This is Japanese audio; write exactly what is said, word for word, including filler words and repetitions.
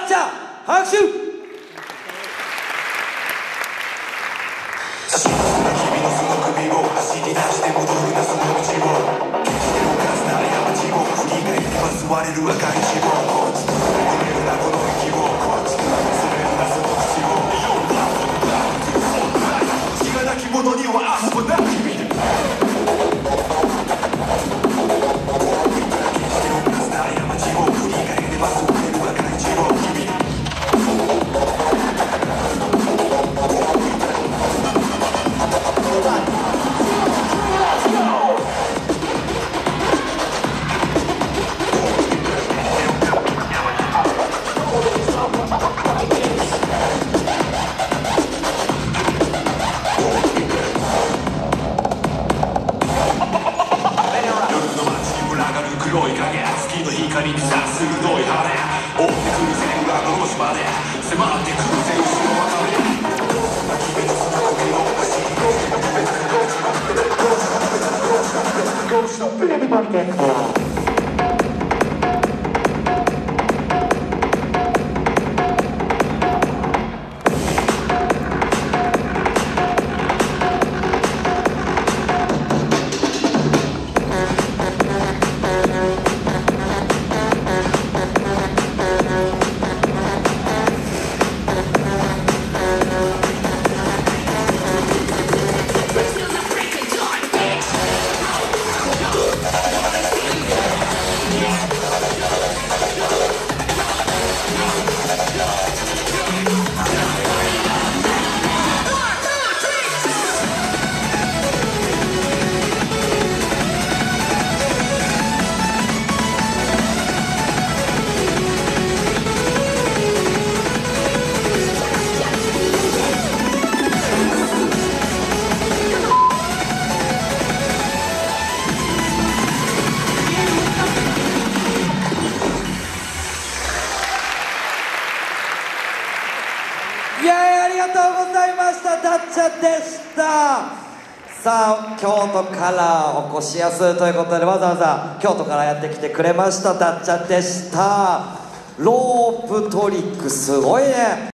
っちゃん拍手。 君のその首を走り出して戻るなその道を決して動かすな山地を振り返っては吸われる赤い血を止めるなこの息を染めるなその口を血がなき者には明日もなき見る決して動かすな山地を振り返っては吸われる赤い血を君黒い影月の光にさ鋭い羽追ってくる線がのろしまで迫ってくる線後ろ分かれ君のその首を走りGo stop it everybody get calm イエーイ、ありがとうございました。たっちゃんでした。さあ、京都からお越しやすいということでわざわざ京都からやってきてくれましたたっちゃんでした。ロープトリックすごいね。